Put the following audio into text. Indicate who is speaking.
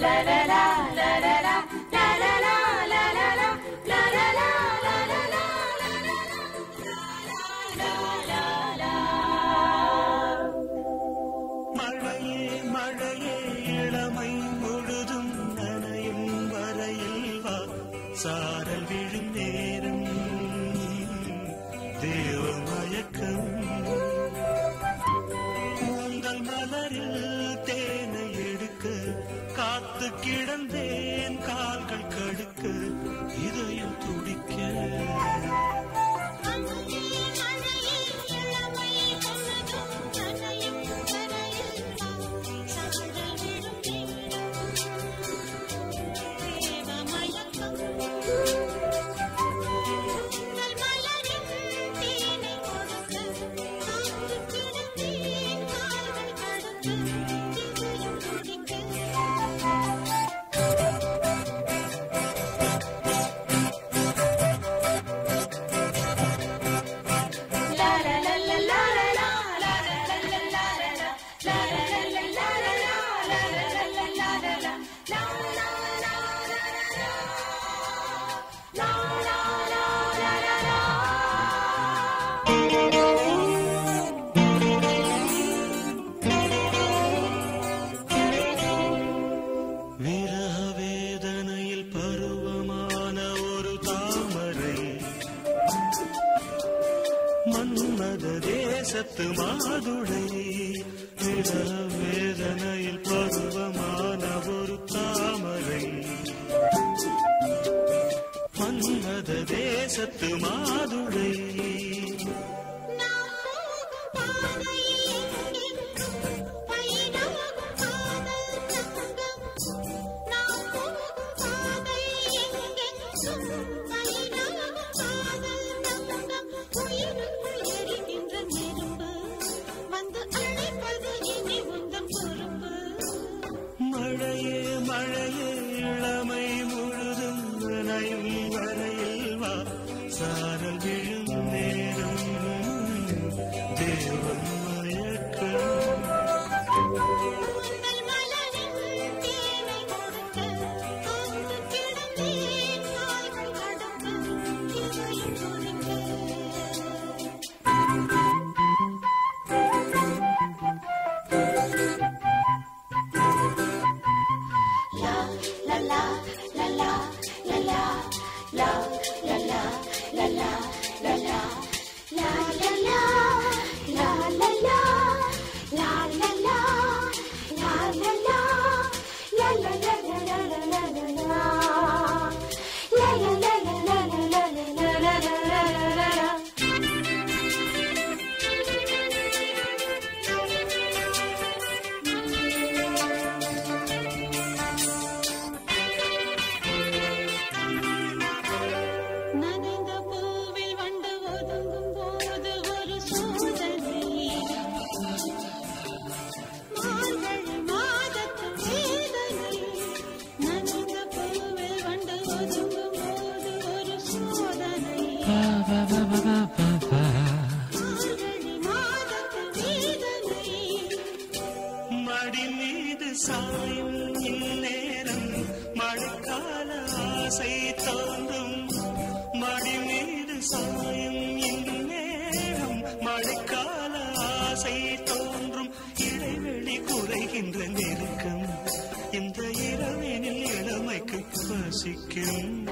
Speaker 1: சாரல் விழும் நேரம் தேவ மயக்கம் உங்கள் மலரில் தேனை எடுக்க காத்து கிடந்தேன் கால்கள் கடுக்க இதயம் துடிக்க தேசத்து மாதுளை வேதனையில் பருவமான ஒரு தாமரை மன்மத தேசத்து மாதுளை மழையே மழையே இளமை முழுதும் நனையும் வரையில் வா சாரல் விழும் நேரம் தேவ மயக்கம் மடி மீது சாயும் இந்நேரம் மழைக்கால ஆசை தோன்றும் மடி மீது சாயும் இந்நேரம் மழைக்கால ஆசை தோன்றும் இடைவெளி குறைகின்ற நெருக்கம் இந்த இரவினில் இளமைக்கு பசிக்கும்